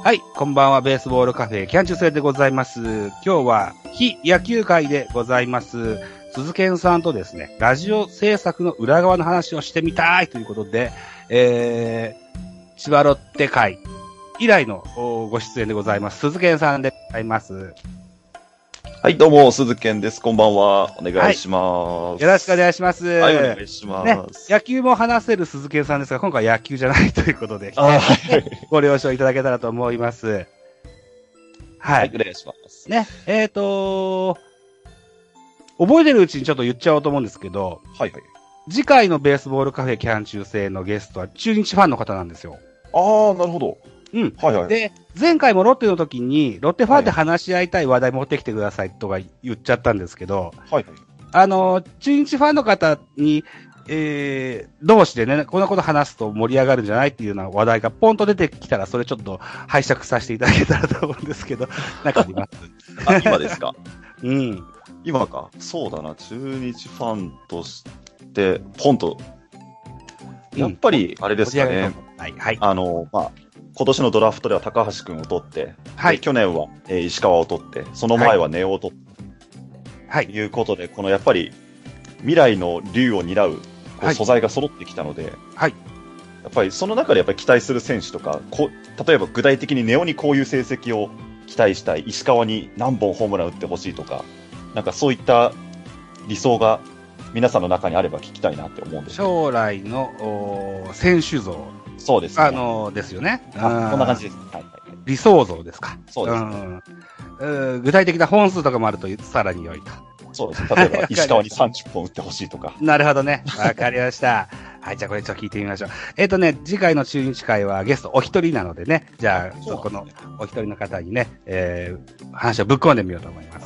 はい、こんばんは、ベースボールカフェ、キャンチュセイでございます。今日は、非野球会でございます。鈴賢さんとですね、ラジオ制作の裏側の話をしてみたいということで、千葉ロッテ会以来のご出演でございます。鈴賢さんでございます。 はい、どうも、鈴賢です。こんばんは。お願いします。 はい、よろしくお願いします。 はい、お願いします。 ね、野球も話せる鈴賢さんですが、今回は野球じゃないということで、 はい、 ご了承いただけたらと思います。はい。 はい、お願いします。 ね、覚えてるうちにちょっと言っちゃおうと思うんですけど、 はいはい。 次回のベースボールカフェキャン中世のゲストは中日ファンの方なんですよ。 ああ、なるほど。 うん。 はいはい。 で、前回もロッテの時に、ロッテファンで話し合いたい話題持ってきてくださいとか言っちゃったんですけど、 はいはい。 中日ファンの方に、同士でね、こんなこと話すと盛り上がるんじゃないっていうような話題がポンと出てきたら、それちょっと拝借させていただけたらと思うんですけど、なんかありますあ、今ですか。 うん。 今か。そうだな、中日ファンとして、ポンと。やっぱり、あれですかね。 はい、はい。 今年のドラフトでは高橋君を取って、はい、去年は、石川を取って、その前は根尾を取って、はい。ということで、このやっぱり、未来の竜を担う、素材が揃ってきたので、はい。やっぱりその中でやっぱり期待する選手とか、例えば具体的に根尾にこういう成績を期待したい、石川に何本ホームラン打ってほしいとか、なんかそういった理想が皆さんの中にあれば聞きたいなって思うんです。 将来の選手像。 そうですね。 ですよね。 こんな感じです。はい。 理想像ですか。 そうですね。 具体的な本数とかもあるとさらに良いと。 そうです。例えば、石川に30本打ってほしいとか。 なるほどね。わかりました。はい、じゃあこれちょっと聞いてみましょう。次回の中日会はゲストお一人なのでね、じゃあ、このお一人の方にね、話をぶっ込んでみようと思います。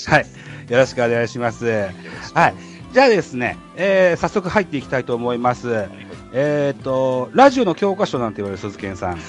はい。よろしくお願いします。はい。じゃあですね、早速入っていきたいと思います。ラジオの教科書なんて言われる鈴賢さん。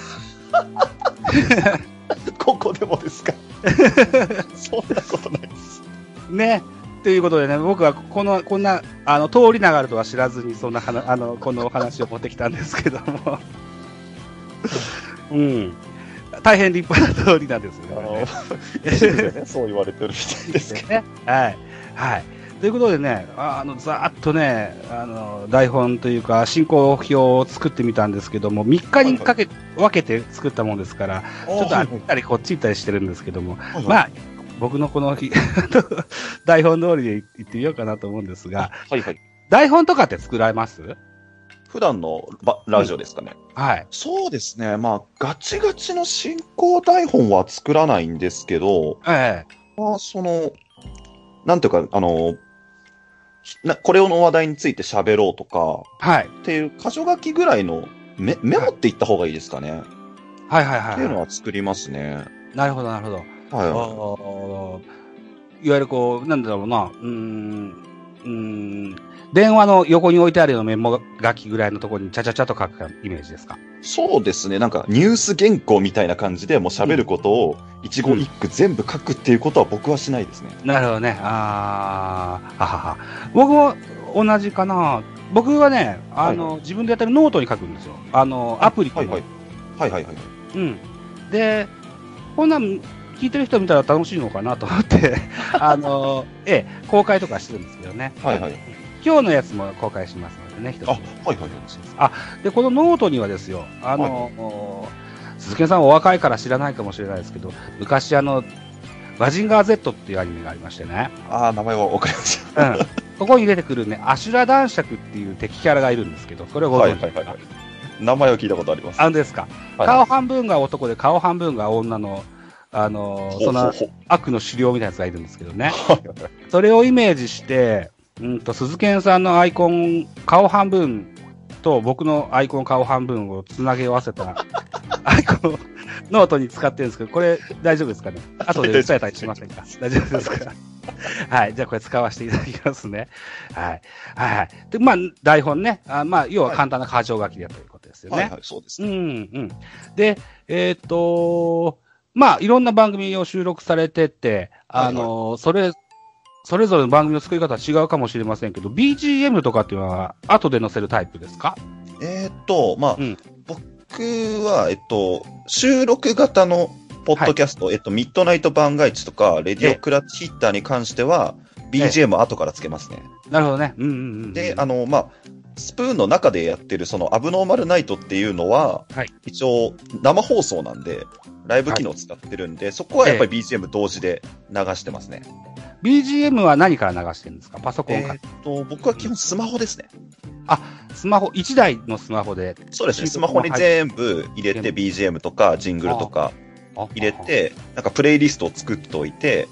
ここでもですか。そんなことないです。 ね。ということでね、僕はこんな、通りながらとは知らずに、そんなこのお話を持ってきたんですけども。うん。大変立派な通りなんですよね。そう言われてるみたいですけどね。 はい。はい。ということでね、ざーっとね、台本というか、進行表を作ってみたんですけども、3日に分けて作ったもんですから、ちょっとあったりこっち行ったりしてるんですけども、まあ、僕のこの台本通りで言ってみようかなと思うんですが、はいはい。台本とかって作られます？ 普段のラジオですかね。 はい。 そうですね。ガチガチの進行台本は作らないんですけど、なんていうか、これの話題について喋ろうとか、はい。っていう箇条書きぐらいのメモって言った方がいいですかね。 はいはいはい。 っていうのは作りますね。 なるほどなるほど。はい。いわゆるなんだろうな、電話の横に置いてあるようなメモ書きぐらいのところにちゃちゃちゃと書くイメージですか？ そうですね。なんかニュース原稿みたいな感じでもう喋ることを一語一句全部書くっていうことは僕はしないですね。 なるほどね。僕も同じかな。僕はね、自分でやってるノートに書くんですよ。アプリとか。はいはい。 うん。で、こんなん聞いてる人見たら楽しいのかなと思って、公開とかしてるんですけどね。はいはい。今日のやつも公開しますのでね、一つ。で、このノートにはですよ、鈴木さんお若いから知らないかもしれないですけど、昔マジンガー Z っていうアニメがありましてね。 名前はわかりました。 ここに出てくるね、アシュラ男爵っていう敵キャラがいるんですけど、これをご存知ですか？ 名前を聞いたことあります。 ですか。顔半分が男で顔半分が女の、その悪の狩猟みたいなやつがいるんですけどね。それをイメージして、鈴賢さんのアイコン、顔半分と僕のアイコン顔半分をつなげ合わせたアイコンをノートに使ってるんですけど、これ大丈夫ですかね？後で伝えたりしませんか？大丈夫ですか？はい。じゃあこれ使わせていただきますね。はい。はい。で、台本ね。要は簡単な箇条書きでということですよね。 はい、そうですね。 で、いろんな番組を収録されてて、それぞれの番組の作り方は違うかもしれませんけど、BGM とかっていうのは後で載せるタイプですか？ 僕は、収録型のポッドキャスト、ミッドナイト番外地とか、レディオクラッチヒッターに関しては、BGM 後からつけますね。 なるほどね。 で、スプーンの中でやってる、その、アブノーマルナイトっていうのは、一応、生放送なんで、ライブ機能使ってるんで、そこはやっぱり BGM 同時で流してますね。 BGM は何から流してるんですか？パソコンから。 僕は基本スマホですね。 スマホ、1台のスマホで。 そうですね。スマホに全部入れて BGM とかジングルとか入れて、なんかプレイリストを作っておいて、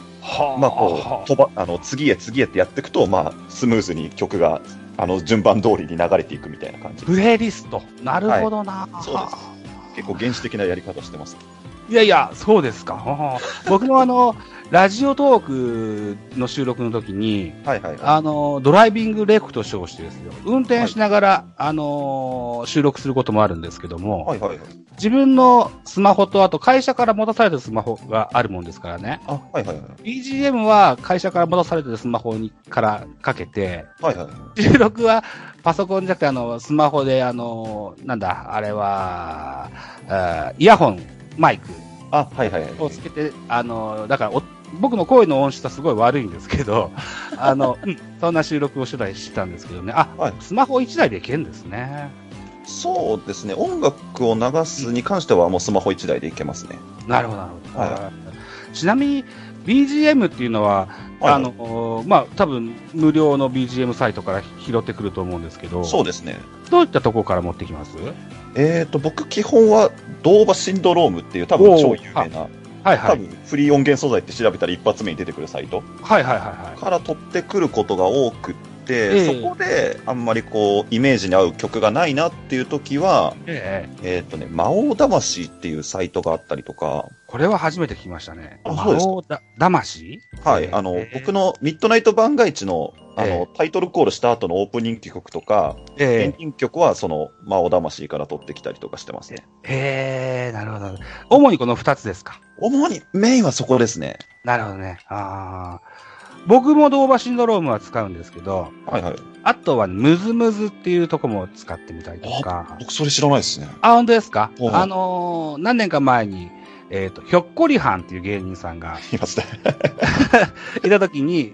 次へ次へってやっていくと、スムーズに曲が、順番通りに流れていくみたいな感じです。 プレイリスト。なるほどな。 そうです。結構原始的なやり方してます。 いやいや、そうですか。僕もラジオトークの収録の時に、ドライビングレクと称してですよ、運転しながら、収録することもあるんですけども、自分のスマホと、あと会社から持たされたスマホがあるもんですからね。BGM は会社から持たされてるスマホからかけて、収録はパソコンじゃなくて、スマホで、なんだ、あれは、イヤホン、マイクをつけて、だから僕の声の音質はすごい悪いんですけど、そんな収録をしたんですけどね。スマホ1台でいけるんですね。 そうですね。音楽を流すに関してはもうスマホ1台でいけますね。 なるほど、なるほど。ちなみに BGM っていうのは、多分無料の BGM サイトから拾ってくると思うんですけど、 そうですね。 どういったところから持ってきます？ 僕基本はドーバシンドロームっていう多分超有名な、多分フリー音源素材って調べたら一発目に出てくるサイトから取ってくることが多くて、そこであんまりイメージに合う曲がないなっていう時は、魔王魂っていうサイトがあったりとか。 これは初めて聞きましたね。魔王魂？ 僕のミッドナイト番外地のタイトルコールした後のオープニング曲とか、エンディング曲はその魔王魂から取ってきたりとかしてますね。 なるほど。主にこの2つですか？ 主にメインはそこですね。 なるほどね。僕もドーバシンドロームは使うんですけど、あとはムズムズっていうとこも使ってみたりとか。 僕それ知らないですね。 本当ですか？何年か前に、ひょっこりはんっていう芸人さんがいますね。 いた時に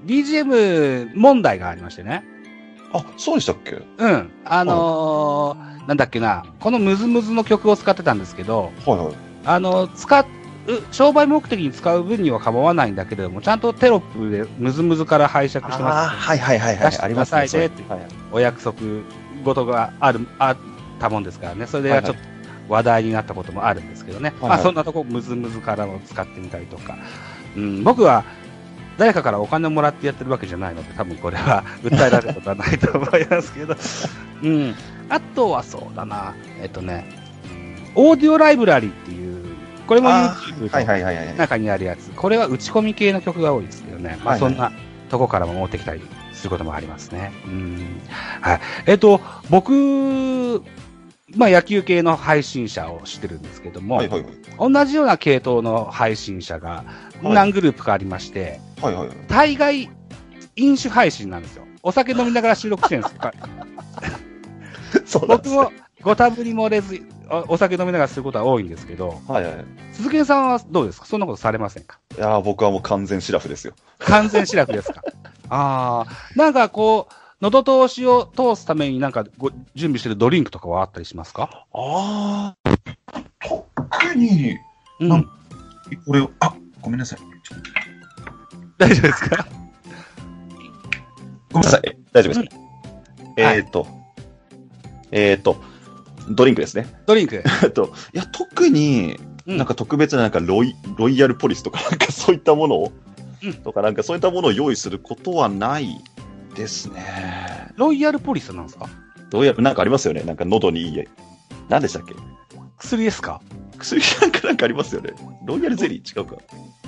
BGM 問題がありましてね。 そうでしたっけ？ なんだっけな、このムズムズの曲を使ってたんですけど、商売目的に使う分には構わないんだけれども、ちゃんとテロップでムズムズから拝借してます。出してくださいねってお約束事があったもんですからね。それでちょっと話題になったこともあるんですけどね。そんなとこムズムズからを使ってみたりとか。僕は誰かからお金をもらってやってるわけじゃないので、多分これは訴えられることはないと思いますけど。あとはそうだな。オーディオライブラリっていう、これも YouTube の中にあるやつ。これは打ち込み系の曲が多いですけどね。そんなとこからも持ってきたりすることもありますね。僕、野球系の配信者をしてるんですけども、同じような系統の配信者が何グループかありまして、大概飲酒配信なんですよ。お酒飲みながら収録してるんですよ。僕もご多分に漏れずお酒飲みながらすることは多いんですけど、鈴木さんはどうですか？そんなことされませんか？ いや僕はもう完全シラフですよ。 完全シラフですか？なんか喉通しを通すためになんか準備してるドリンクとかはあったりしますか？ 特に、これを、ごめんなさい。 大丈夫ですか？ ごめんなさい。大丈夫ですか？ドリンクですね。 ドリンク。 いや、特に、なんか特別ななんかロイヤルポリスとかなんかそういったものを、とかなんかそういったものを用意することはないですね。 ロイヤルポリスなんですか？ なんかありますよね。なんか喉にいい。何でしたっけ？ 薬ですか？ 薬なんかありますよね。ロイヤルゼリー違うか。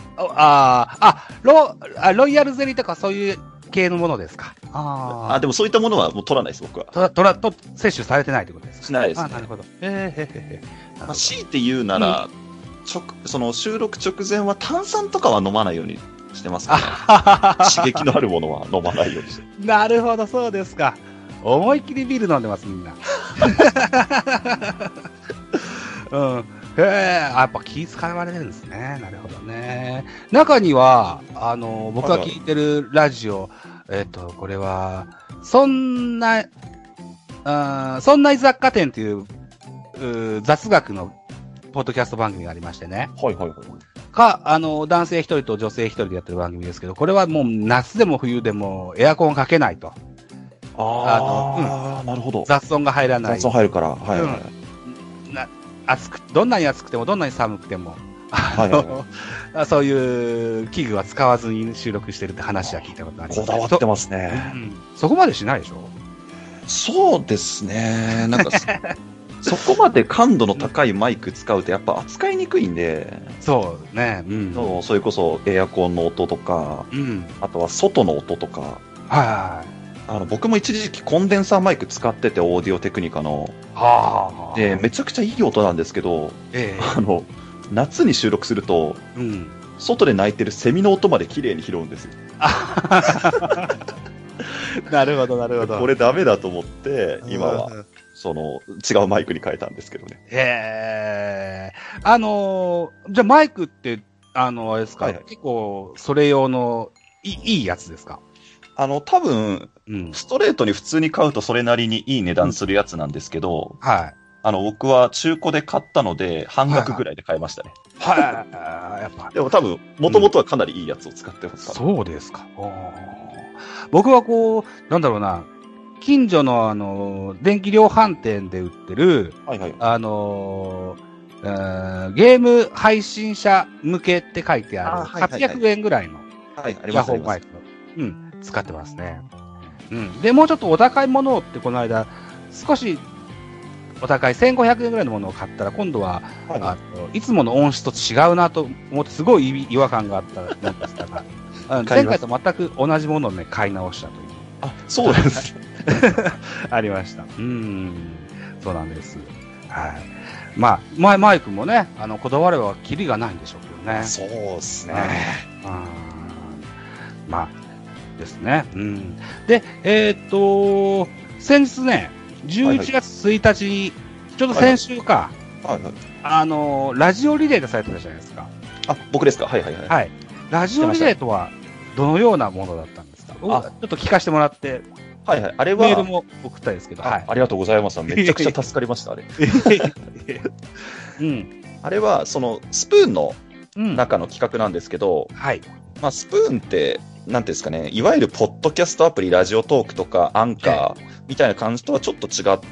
ロイヤルゼリーとかそういう系のものですか？ でもそういったものはもう取らないです、僕は。 摂取されてないってことですか？ しないですね。 なるほど。 強いて言うなら、その収録直前は炭酸とかは飲まないようにしてますね。刺激のあるものは飲まないようにして。 なるほど、そうですか。思いっきりビール飲んでます、みんな。 うん。やっぱ気使われてるんですね。なるほどね。中には、僕が聞いてるラジオ、これは、そんな雑貨店っていう、雑学のポッドキャスト番組がありましてね。 はいはいはい。 男性一人と女性一人でやってる番組ですけど、これはもう夏でも冬でもエアコンかけないと。 なるほど。 雑音が入らない。 雑音入るから。はいはい。 どんなに暑くてもどんなに寒くても、そういう器具は使わずに収録してるって話は聞いたことあります。 こだわってますね。 そこまでしないでしょ？ そうですね。なんかそこまで感度の高いマイク使うとやっぱ扱いにくいんで。 そうね。 それこそエアコンの音とか、あとは外の音とか。 はい。 僕も一時期コンデンサーマイク使ってて、オーディオテクニカの。で、めちゃくちゃいい音なんですけど、夏に収録すると、外で鳴いてるセミの音まで綺麗に拾うんですよ。 なるほど、なるほど。 これダメだと思って、今は、違うマイクに変えたんですけどね。 じゃあマイクって、あれですか、結構、それ用のいいやつですか？ 多分、ストレートに普通に買うとそれなりにいい値段するやつなんですけど、僕は中古で買ったので、半額ぐらいで買いましたね。 やっぱ。 でも多分、もともとはかなりいいやつを使ってます。 そうですか。僕はなんだろうな、近所の電気量販店で売ってる、ゲーム配信者向けって書いてある、800円ぐらいのイヤホンマイク。使ってますね。で、もうちょっとお高いものをってこの間、少しお高い1500円ぐらいのものを買ったら、今度は、いつもの音質と違うなと思って、すごい違和感があったもんですから、前回と全く同じものをね、買い直したという。 そうです。 ありました。そうなんです。はい。マイクもね、こだわればキリがないんでしょうけどね。 そうですね。 ですね。で、先日ね、11月1日に、ちょうど先週か、ラジオリレーとされてたじゃないですか。 僕ですか？はい。 ラジオリレーとは、どのようなものだったんですか？ちょっと聞かせてもらって。あれは。メールも送ったんですけど。 ありがとうございます。めちゃくちゃ助かりました、あれ。あれは、スプーンの中の企画なんですけど、スプーンって、なんていうんですかね、いわゆるポッドキャストアプリ、ラジオトークとかアンカーみたいな感じとはちょっと違って、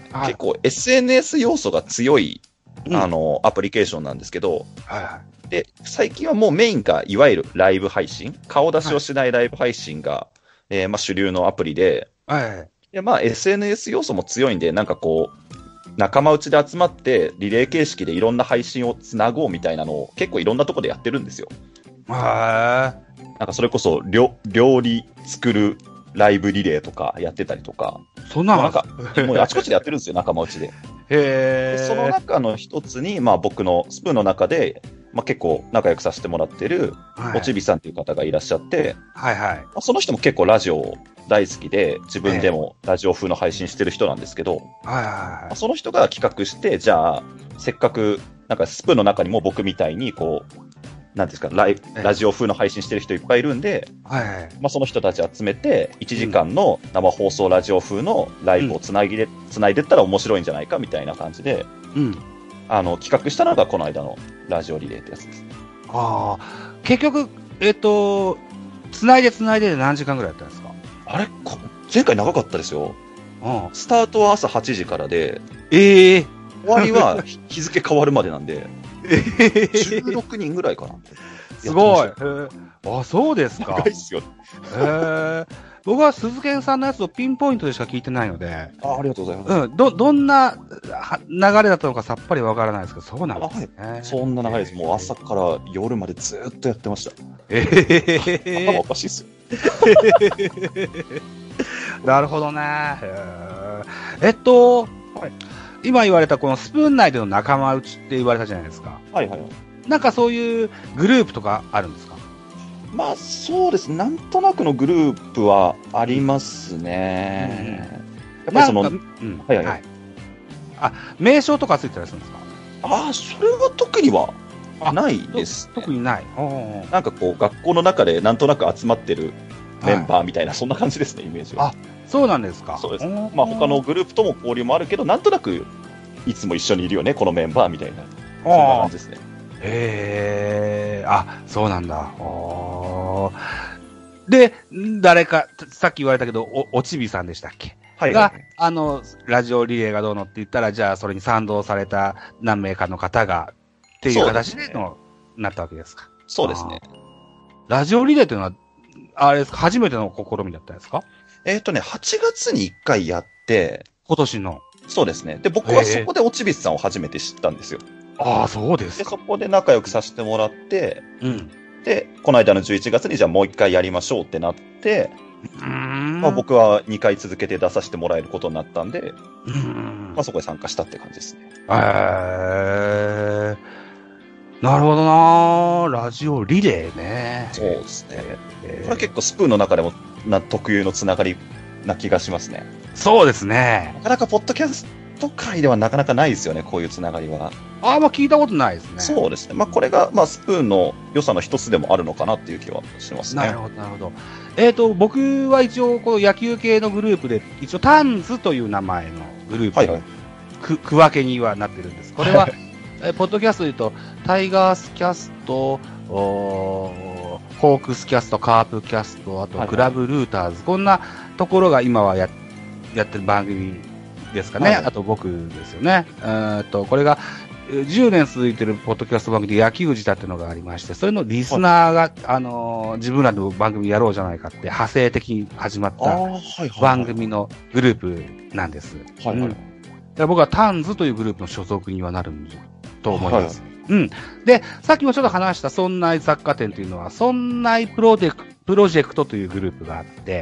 結構 SNS 要素が強い、アプリケーションなんですけど、で、最近はもうメインがいわゆるライブ配信、顔出しをしないライブ配信が、主流のアプリで、SNS 要素も強いんで、なんか仲間内で集まってリレー形式でいろんな配信をつなごうみたいなのを結構いろんなところでやってるんですよ。なんかそれこそ料理作るライブリレーとかやってたりとか。 そんななんか、もうあちこちでやってるんですよ、仲間内で。その中の一つに、僕のスプーンの中で、結構仲良くさせてもらってる、おちびさんという方がいらっしゃって、その人も結構ラジオ大好きで、自分でもラジオ風の配信してる人なんですけど、その人が企画して、じゃあ、せっかく、なんかスプーンの中にも僕みたいに、なんですか、ラジオ風の配信してる人いっぱいいるんで、その人たち集めて、1時間の生放送ラジオ風のライブをつないでったら面白いんじゃないかみたいな感じで、企画したのがこの間のラジオリレーってやつです。 結局、つないでで何時間ぐらいやったんですか？ 前回長かったですよ。スタートは朝8時からで、 終わりは日付変わるまでなんで、16人ぐらいかな。 すごい。そうですか。 長いっすよ。 僕は鈴賢さんのやつをピンポイントでしか聞いてないので。 ありがとうございます。 どんな流れだったのかさっぱりわからないですけど、そうなんですね。 そんな長いです。もう朝から夜までずっとやってました。頭おかしいっすよ。 なるほどね。今言われたこのスプーン内での仲間内って言われたじゃないですか。なんかそういうグループとかあるんですか？ そうです。なんとなくのグループはありますね。やっぱり名称とかついてたりするんですか？ それは特にはないです、ね。 特にない。 なんかこう、学校の中でなんとなく集まってるメンバーみたいな、そんな感じですね、イメージは。 そうなんですか。 そうです。まあ他のグループとも交流もあるけど、なんとなく、いつも一緒にいるよね、このメンバーみたいな。そんな感じですね。 そうなんだ。で、誰か、さっき言われたけど、おちびさんでしたっけ？が、ラジオリレーがどうのって言ったら、じゃあそれに賛同された何名かの方が、っていう形でなったわけですか。 そうですね。 ラジオリレーというのは、あれですか、初めての試みだったんですか ？8月に1回やって、 今年の。 そうですね。で、僕はそこでおちびさんを初めて知ったんですよ。 そうですか。 で、そこで仲良くさせてもらって、で、この間の11月にじゃあもう1回やりましょうってなって、僕は2回続けて出させてもらえることになったんで、そこで参加したって感じですね。 なるほどなラジオリレーね。 そうですね。これ結構スプーンの中でも特有のつながりな気がしますね。 そうですね。 なかなかポッドキャスト界ではなかなかないですよね、こういうつながりは。 聞いたことないですね。 そうですね。これが、スプーンの良さの一つでもあるのかなっていう気はしますね。 なるほど、なるほど。僕は一応、この野球系のグループで、一応、タンズという名前のグループ、区分けにはなってるんです。これは、ポッドキャストで言うと、タイガースキャスト、ホークスキャスト、カープキャスト、あと、クラブルーターズ、こんなところが今はやってる番組ですかね。あと僕ですよね。これが、10年続いてるポッドキャスト番組で野球自体っていうのがありまして、それのリスナーが、自分らの番組やろうじゃないかって派生的に始まった番組のグループなんです。僕はタンズというグループの所属にはなると思います。で、さっきもちょっと話した村内雑貨店というのは、村内プロジェクトというグループがあって、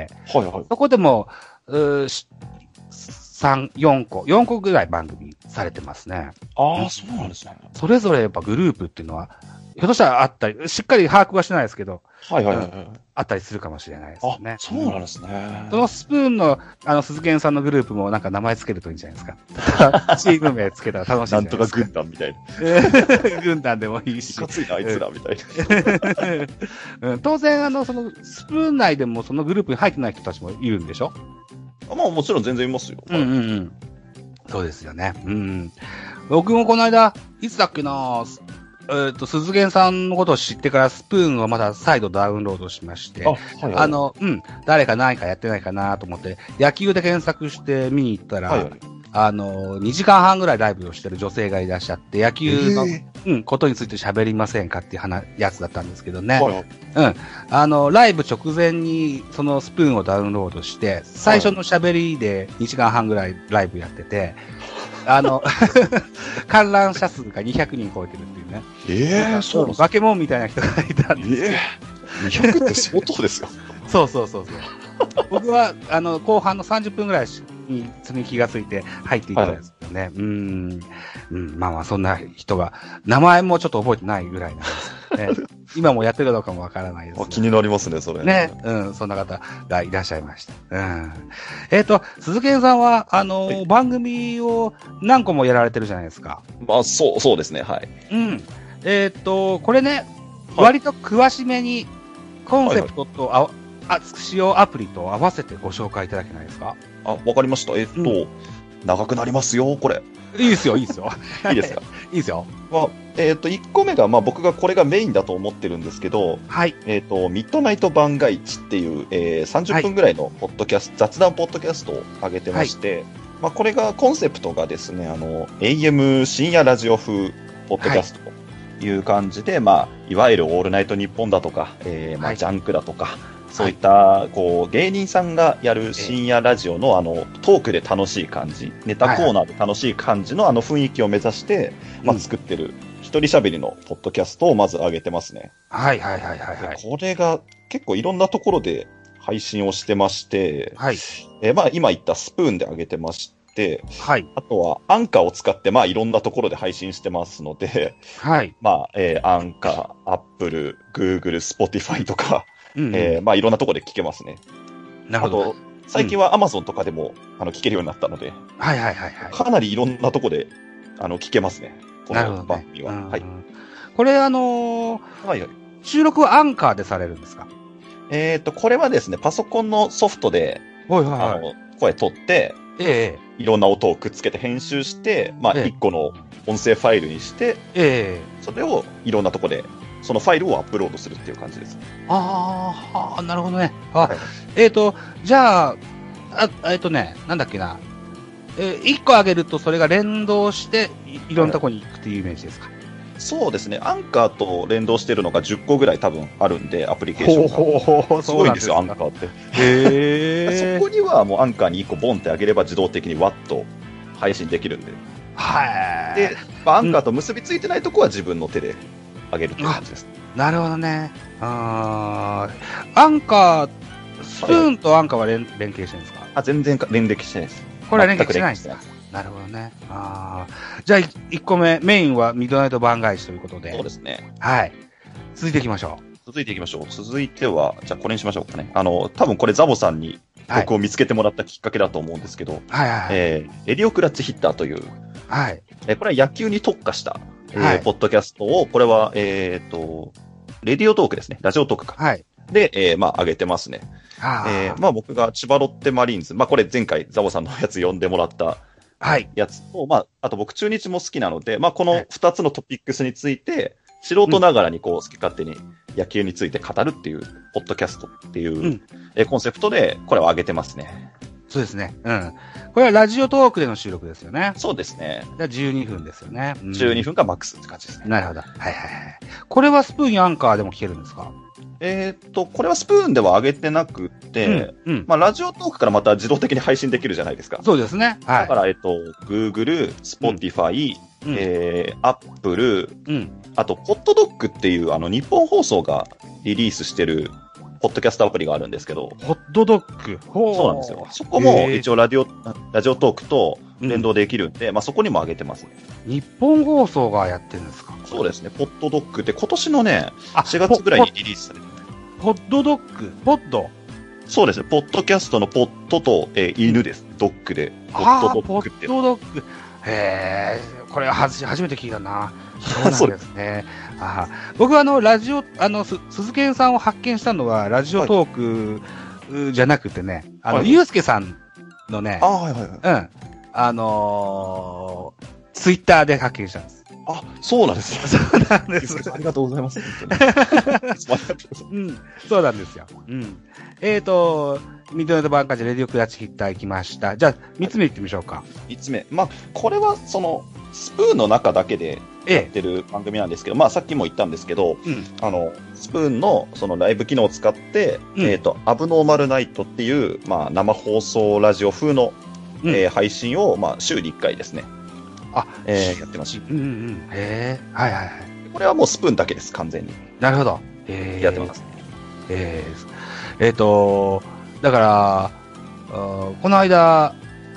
そこでも、4個ぐらい番組されてますね。 そうなんですね。 それぞれやっぱグループっていうのは、ひょっとしたらあったり、しっかり把握はしてないですけど、あったりするかもしれないですね。 そうなんですね。 そのスプーンの、鈴研さんのグループもなんか名前つけるといいんじゃないですか。チーム名つけたら楽しいじゃないですか。 なんとか軍団みたいな。軍団でもいいし。 いかついな、あいつらみたいな。当然、その、スプーン内でもそのグループに入ってない人たちもいるんでしょ？ もちろん全然いますよ。 そうですよね。僕もこの間、いつだっけな鈴研さんのことを知ってからスプーンをまた再度ダウンロードしまして、誰か何かやってないかなと思って、野球で検索して見に行ったら、2時間半ぐらいライブをしてる女性がいらっしゃって、野球の、ことについて喋りませんかっていうやつだったんですけどね。ライブ直前にそのスプーンをダウンロードして、最初の喋りで2時間半ぐらいライブやってて、観覧者数が200人超えてるっていうね。そう。化け物みたいな人がいたんです 200って相当ですよ。 そう。僕は、後半の30分ぐらいにそれに気がついて入っていったんですけどね。そんな人が、名前もちょっと覚えてないぐらいなんですね。今もやってるかどうかもわからないです、 気になりますね、それ。 ね。そんな方がいらっしゃいました。鈴研さんは、番組を何個もやられてるじゃないですか。 そうですね、はい。 これね、割と詳しめに、コンセプトと使用アプリと合わせてご紹介いただけないですか？ わかりました。長くなりますよ、これ。 いいですよ。いいですか？ いいですよ。 1個目が、僕がこれがメインだと思ってるんですけど、ミッドナイト番外地っていう、30分ぐらいのポッドキャスト、雑談ポッドキャストを上げてまして、これが、コンセプトがですね、AM 深夜ラジオ風ポッドキャストという感じで、いわゆるオールナイトニッポンだとか、ジャンクだとか、そういった、芸人さんがやる深夜ラジオのトークで楽しい感じ、ネタコーナーで楽しい感じの雰囲気を目指して、作ってる一人喋りのポッドキャストをまず上げてますね。これが結構いろんなところで配信をしてまして、今言ったスプーンで上げてまして、あとはアンカーを使っていろんなところで配信してますので、アンカー、アップル、グーグル、スポティファイとか、いろんなところで聞けますね。 なるほど。 最近は Amazon とかでも聞けるようになったので、かなりいろんなところで聞けますね。 この番組は。はい。 これはいはい。 収録はアンカーでされるんですか？ これはですね、パソコンのソフトで、声取って、いろんな音をくっつけて編集して、まあ、1個の音声ファイルにして、それをいろんなとこで、そのファイルをアップロードするっていう感じです。 ああ、なるほどね。じゃあ、なんだっけな。1個上げるとそれが連動して、いろんなとこに行くっていうイメージですか？ そうですね。アンカーと連動してるのが10個ぐらい多分あるんで、アプリケーションが。すごいんですよ、アンカーって。そこにはもうアンカーに1個ボンって上げれば自動的にワッと配信できるんで。 はい。 で、アンカーと結びついてないとこは自分の手で上げるって感じです。 なるほどね。アンカー、スプーンとアンカーは連携してるんですか？ 全然連携してないです。 これは連携してないんですか？なるほどね。じゃあ、1個目、メインはミッドナイト番外史ということで。 そうですね。 はい。続いていきましょう。 続いては、じゃあこれにしましょうかね。多分これザボさんに僕を見つけてもらったきっかけだと思うんですけど、レディオクラッチヒッターという、これは野球に特化した、ポッドキャストを、これは、レディオトークですね。ラジオトークか。で、まあ、上げてますね。まあ、僕が千葉ロッテマリーンズ、まあ、これ前回ザボさんのやつ読んでもらったやつと、まあ、あと僕中日も好きなので、まあ、この2つのトピックスについて、素人ながらにこう、好き勝手に野球について語るっていう、ポッドキャストっていう、コンセプトで、これを上げてますね。 そうですね。これはラジオトークでの収録ですよね。 そうですね。 12分ですよね。 12分がマックスって感じですね。 なるほど。これはスプーンやアンカーでも聞けるんですか？ これはスプーンでは上げてなくて、まあ、ラジオトークからまた自動的に配信できるじゃないですか。 そうですね。 だから、Google、Spotify、Apple、あと、ポッドドッグっていう、日本放送がリリースしてる、ポッドキャストアプリがあるんですけど。 ホットドッグ。 そうなんですよ。そこも一応ラジオトークと連動できるんで、まあそこにも上げてますね。 日本放送がやってるんですか？ そうですね。ポッドドッグって今年のね、4月ぐらいにリリースされてる。 ポッドドッグポッドそうですね。ポッドキャストのポッドと、犬です。ドッグで。ポッドドッグって。 ポッドドッグ。これは初めて聞いたな。そうなんですね。僕はラジオ、鈴研さんを発見したのは、ラジオトークじゃなくてね、ゆうすけさんのね、ツイッターで発見したんです。 そうなんです。 そうなんです。 ありがとうございます。 そうなんですよ。ミッドナイトバンカージレディオクラッチヒッター行きました。じゃあ、3つ目行ってみましょうか。 3つ目。まあ、これは、スプーンの中だけでやってる番組なんですけど、まあ、さっきも言ったんですけど、スプーンのそのライブ機能を使って、アブノーマルナイトっていう、まあ、生放送ラジオ風の、配信を、まあ、週に1回ですね。やってます。これはもうスプーンだけです、完全に。 なるほど。 やってます。 だから、この間、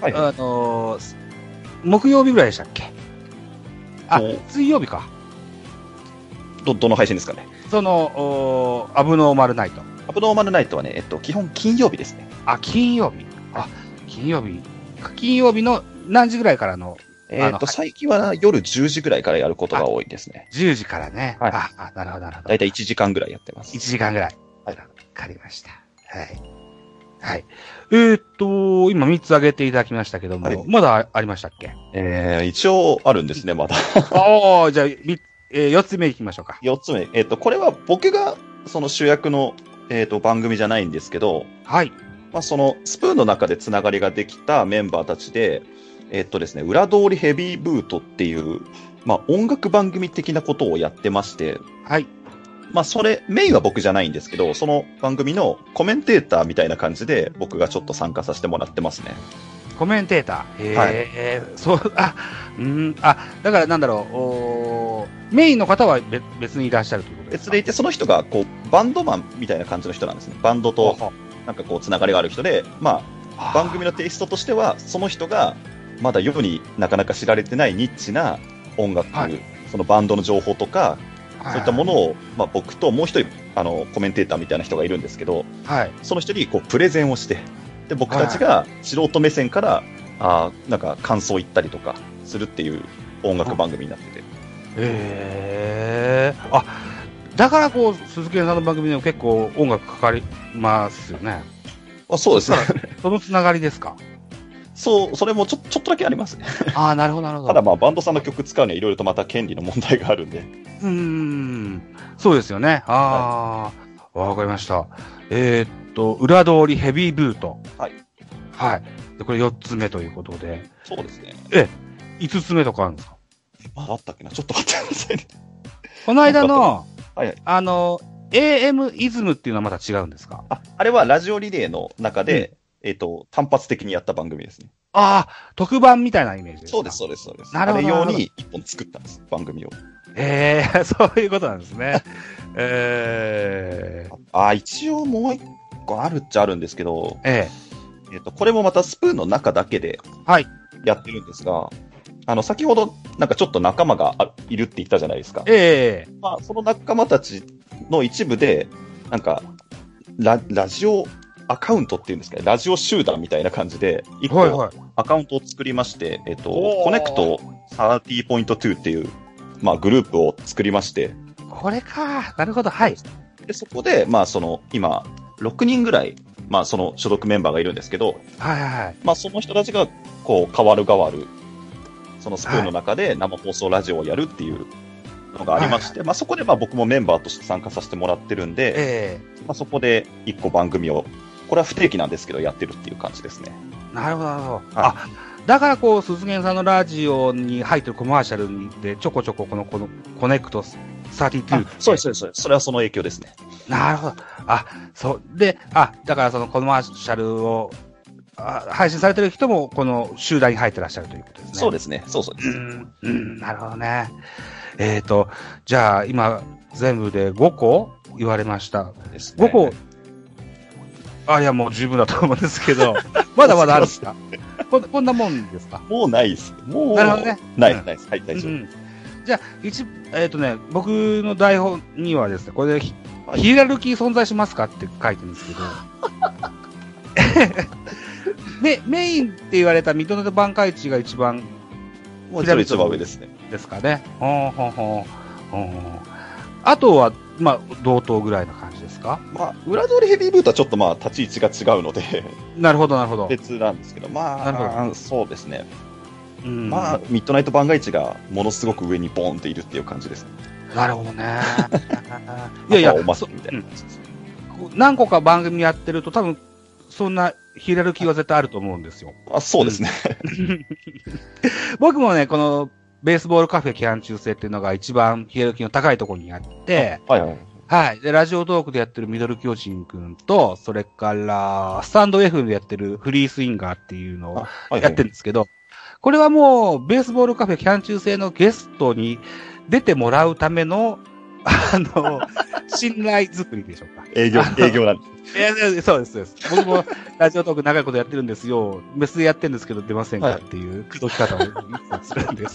木曜日ぐらいでしたっけ？水曜日か。 どの配信ですかね？ アブノーマルナイト。 アブノーマルナイトはね、基本金曜日ですね。 金曜日。金曜日の何時ぐらいからの最近は夜10時ぐらいからやることが多いですね。 10時からね。なるほど、なるほど。 だいたい1時間ぐらいやってます。 1時間ぐらい。わかりました。はい。今3つ挙げていただきましたけども、まだありましたっけ？ 一応あるんですね、まだ。 じゃあ、4つ目いきましょうか。 4つ目。これは僕が、その主役の、番組じゃないんですけど、まあ、その、スプーンの中でつながりができたメンバーたちで、ですね、裏通りヘビーブートっていう、まあ、音楽番組的なことをやってまして、まあ、メインは僕じゃないんですけど、その番組のコメンテーターみたいな感じで、僕がちょっと参加させてもらってますね。 コメンテーターだからなんだろう、メインの方は別にいらっしゃるということですか？ 別でいて、その人が、こう、バンドマンみたいな感じの人なんですね。バンドと、なんかこう、つながりがある人で、まあ、番組のテイストとしては、その人が、まだ世になかなか知られてないニッチな音楽、そのバンドの情報とか、そういったものを、まあ、僕ともう一人、コメンテーターみたいな人がいるんですけど、その人にこうプレゼンをして、で、僕たちが素人目線から、なんか感想を言ったりとかするっていう音楽番組になってて。 あ、だからこう、鈴木さんの番組でも結構音楽かかりますよね。 あ、そうですね。 そのつながりですか？ そう、それもちょっとだけありますね。 ああ、なるほど、なるほど。 ただまあ、バンドさんの曲使うにはいろいろとまた権利の問題があるんで。 そうですよね。わかりました。裏通りヘビーブート。はい。はい。で、これ4つ目ということで。 そうですね。 5つ目とかあるんですか？ まだあったっけな、ちょっと待ってくださいね。 この間の、AM イズムっていうのはまた違うんですか？ あれはラジオリレーの中で、単発的にやった番組ですね。 ああ、特番みたいなイメージですか？ そうです。 なるほど。 あれ用に一本作ったんです、番組を。 そういうことなんですね。 一応もう一個あるっちゃあるんですけど、これもまたスプーンの中だけで、やってるんですが、先ほど、なんかちょっと仲間がいるって言ったじゃないですか。まあ、その仲間たちの一部で、なんか、ラジオアカウントっていうんですかね、ラジオ集団みたいな感じで、一個アカウントを作りまして、コネクト30.2っていう、まあ、グループを作りまして。 これか。なるほど。はい。 で、そこで、まあ、今、6人ぐらい、まあ、その所属メンバーがいるんですけど、まあ、その人たちが、こう、変わる、そのスプーンの中で生放送ラジオをやるっていうのがありまして、まあ、そこで、まあ、僕もメンバーとして参加させてもらってるんで、まあ、そこで1個番組を、これは不定期なんですけど、やってるっていう感じですね。 なるほど。だからこう、鈴木さんのラジオに入ってるコマーシャルでちょこちょここのコネクト32。 そうです。それはその影響ですね。 なるほど。で、だからそのコマーシャルを配信されてる人もこの集団に入ってらっしゃるということですね。 そうですね。そうです。 なるほどね。じゃあ今全部で5個言われました。5個。いや、もう十分だと思うんですけど、まだまだあるんですか？こんなもんですか？ もうないです。もう。 なるほどね。 ないです。はい、大丈夫。 じゃあ、僕の台本にはですね、これでヒエラルキー存在しますかって書いてるんですけど、メインって言われたミッドナイト挽回地が一番、 もう一番上ですね。 ですかね。あとは、まあ、同等ぐらいの感じですか？ まあ、裏通りヘビーブートはちょっとまあ、立ち位置が違うので。 なるほど。 別なんですけど、まあ、そうですね。まあ、ミッドナイト挽回地がものすごく上にボーンっているっていう感じですね。 なるほどね。 いや、お祭りみたいな感じですね。 何個か番組やってると多分、そんなヒエラルキーは絶対あると思うんですよ。 そうですね。 僕もね、このベースボールカフェ期間中制っていうのが一番ヒエラルキーの高いところにあって、で、ラジオトークでやってるミドル巨人くんと、それから、スタンド F でやってるフリースインガーっていうのをやってるんですけど、これはもう、ベースボールカフェ期間中制のゲストに出てもらうための、信頼作りでしょうか。 営業なんです。 そうです。僕もラジオトーク長いことやってるんですよ。別でやってるんですけど出ませんかっていう口説き方をするんです。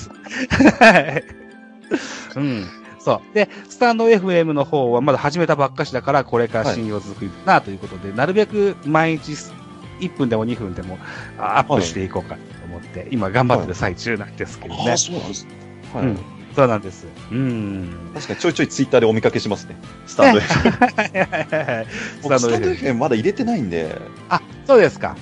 そう。で、スタンド FM の方はまだ始めたばっかしだから、これから信用作りだなということで、なるべく毎日1分でも2分でもアップしていこうかと思って、今頑張ってる最中なんですけどね。 そうなんですね。 そうなんです。 確かにちょいちょいツイッターでお見かけしますね。スタンド FM。スタンド FM まだ入れてないんで。 そうですか。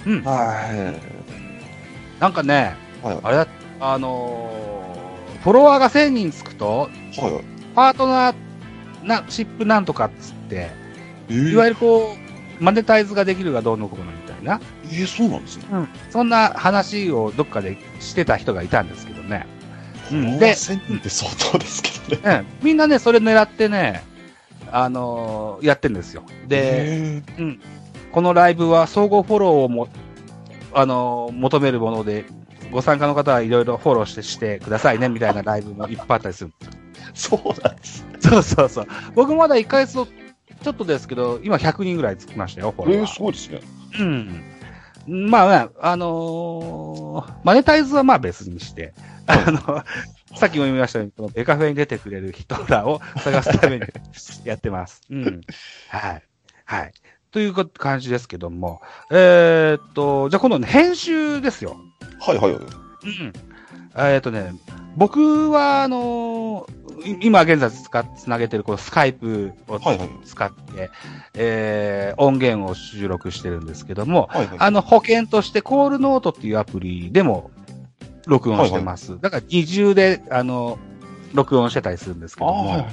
なんかね、あれだ、フォロワーが1000人つくと、パートナーシップなんとかっつって、いわゆるこう、マネタイズができるがどうのこうのみたいな。 そうなんですね。 そんな話をどっかでしてた人がいたんですけどね。 で、1000人って相当ですけどね。 みんなね、それ狙ってね、やってんですよ。で、このライブは相互フォローを求めるもので、ご参加の方はいろいろフォローしてくださいね、みたいなライブもいっぱいあったりするんですよ。 そうなんです。 そう。僕まだ1ヶ月ちょっとですけど、今100人ぐらいつきましたよ、フォローは。 すごいですね。 まあね、マネタイズはまあ別にして、さっきも言いましたように、このベカフェに出てくれる人らを探すためにやってます。はい。という感じですけども、じゃあ今度ね、編集ですよ。 僕は、今現在つなげてるこのスカイプを使って、音源を収録してるんですけども、保険としてコールノートっていうアプリでも録音してます。だから二重で、録音してたりするんですけども、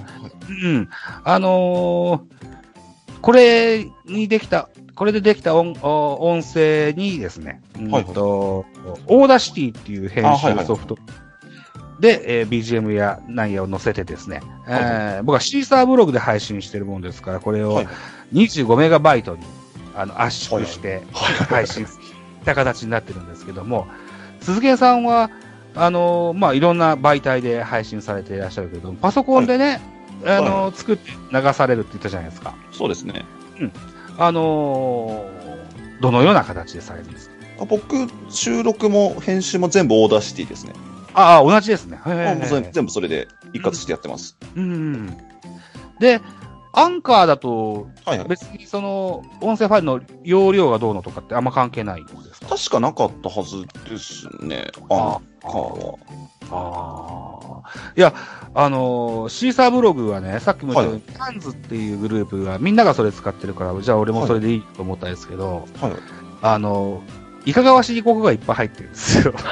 これでできた音声にですね、オーダーシティっていう編集ソフトで、BGM や何やを載せてですね、僕はシーサーブログで配信してるもんですから、これを25メガバイトに圧縮して配信した形になってるんですけども、鈴木さんは、いろんな媒体で配信されていらっしゃるけど、パソコンでね、作って流されるって言ったじゃないですか。 そうですね。 どのような形でされるんですか？ 僕、収録も編集も全部オーダーシティですね。 同じですね。 全部それで一括してやってます。 で、アンカーだと、別にその、音声ファイルの容量がどうのとかってあんま関係ないんですか？ 確かなかったはずですね、アンカーは。いや、シーサーブログはね、さっきも言ったように、タンズっていうグループが、みんながそれ使ってるから、じゃあ俺もそれでいいと思ったんですけど、いかがわしい広告がいっぱい入ってるんですよ。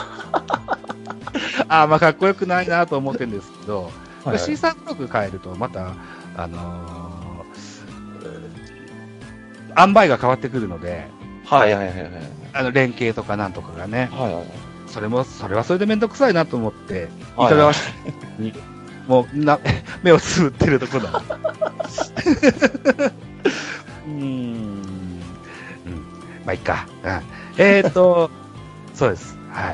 かっこよくないなと思ってるんですけど、シーサーブログ変えると、また、塩梅が変わってくるので、連携とかなんとかがね、それはそれでめんどくさいなと思って、いかがわしいに、もう目をつぶってるところだ。いっか。そうです。はい。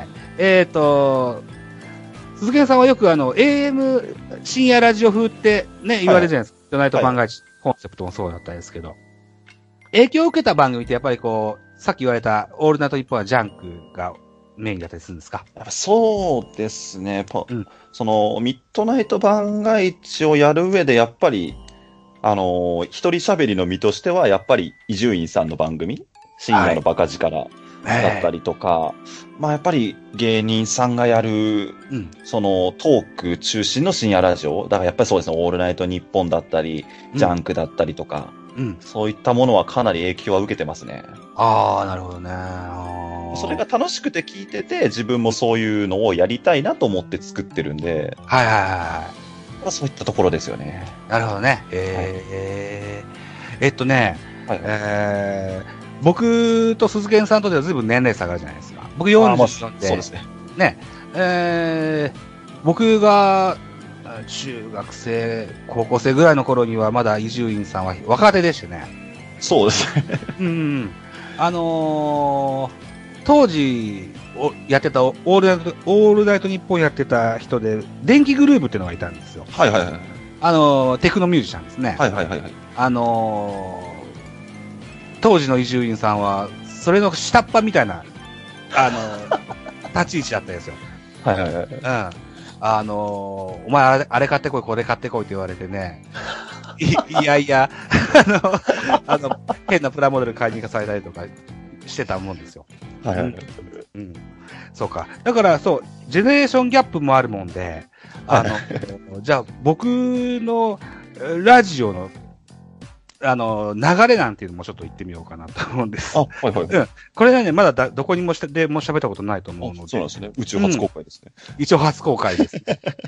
鈴木さんはよくAM 深夜ラジオ風ってね、言われるじゃないですか。トゥナイト番外地コンセプトもそうだったんですけど、影響を受けた番組ってやっぱりさっき言われたオールナイトニッポンはジャンクがメインだったりするんですか？ そうですね。その、ミッドナイト番外地をやる上で、やっぱり、一人喋りの身としては、やっぱり伊集院さんの番組、深夜のバカ力だったりとか、やっぱり芸人さんがやる、そのトーク中心の深夜ラジオ、だからやっぱりそうですね、オールナイトニッポンだったり、ジャンクだったりとか、そういったものはかなり影響は受けてますね。 なるほどね。 それが楽しくて聞いてて、自分もそういうのをやりたいなと思って作ってるんで、そういったところですよね。 なるほどね。僕と鈴木さんとでは随分年齢差があるじゃないですか。僕44で。 そうですね。 僕が中学生、高校生ぐらいの頃にはまだ伊集院さんは若手でしてね。 そうですね。 当時やってたオールナイトニッポンやってた人で、電気グループっていうのがいたんですよ。テクノミュージシャンですね。当時の伊集院さんは、それの下っ端みたいな、立ち位置だったんですよ。お前あれ買ってこい、これ買ってこいって言われてね、いやいや、変なプラモデル買いに行かされたりとかしてたもんですよ。そうか。だからそう、ジェネレーションギャップもあるもんで、じゃあ僕のラジオの流れなんていうのもちょっと言ってみようかなと思うんです。これはね、まだどこにもでも喋ったことないと思うので。 そうなんですね。宇宙初公開ですね。 一応初公開です。